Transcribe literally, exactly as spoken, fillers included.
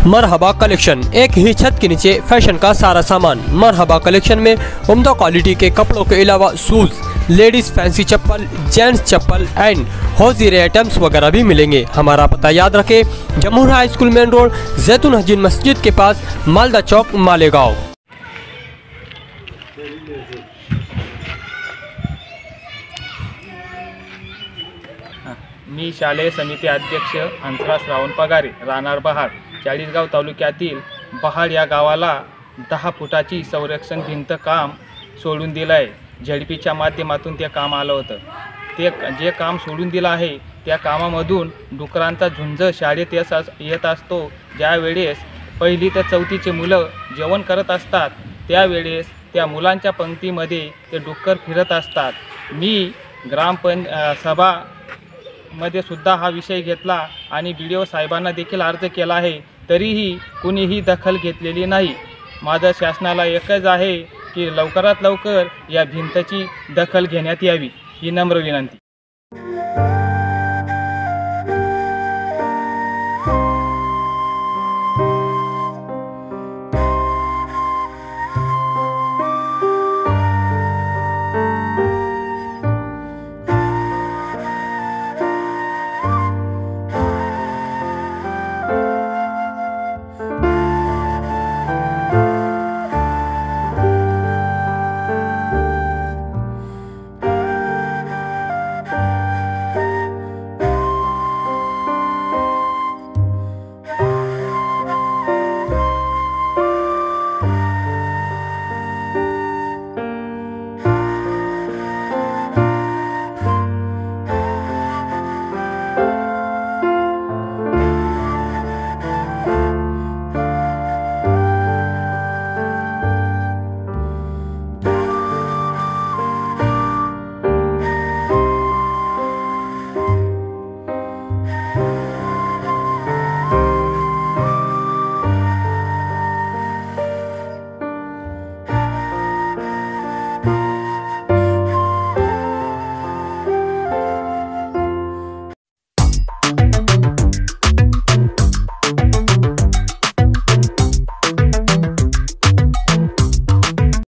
मरहबा collection, एक ही छत के नीचे फैशन का सारा सामान। मरहबा कलेक्शन में उम्दा क्वालिटी के कपड़ों के अलावा शूज, लेडीज फैंसी चप्पल, जेंट्स चप्पल एंड होजीरे आइटम्स वगैरह भी मिलेंगे। हमारा पता याद रखें, Jamhoor high school main road, जैतून हजीन मस्जिद के पास, मालदा चौक, मालेगांव। मी शालेय समिती अध्यक्ष हंसराज श्रावण पगारे, राहणार बहाड, चाळीसगाव तालुक्यातील बहाड या गावाला दहा फुटाची संरक्षण भिंत काम सोडून दिलं आहे। झेडपीच्या माध्यमातून ते काम आलं होतं। ते जे काम सोडून दिलं आहे त्या कामामधून डुकरांचा झुंज शाळेत येत असतो। ज्यावेळेस पहिली ते चौथीचे मुलं जेवण करत असतात त्यावेळेस त्या मुलांच्या पंक्तीमध्ये ते डुक्कर फिरत असतात। मी ग्रामपं सभा मध्ये सुद्धा हा विषय घेतला आणि बी डी ओ साहेबांना देखील अर्ज केला आहे, तरीही कुणीही दखल घेतलेली नाही। माझं शासनाला एकच आहे की लवकरात लवकर या भिंतीची दखल घेण्यात यावी, ही नम्र विनंती।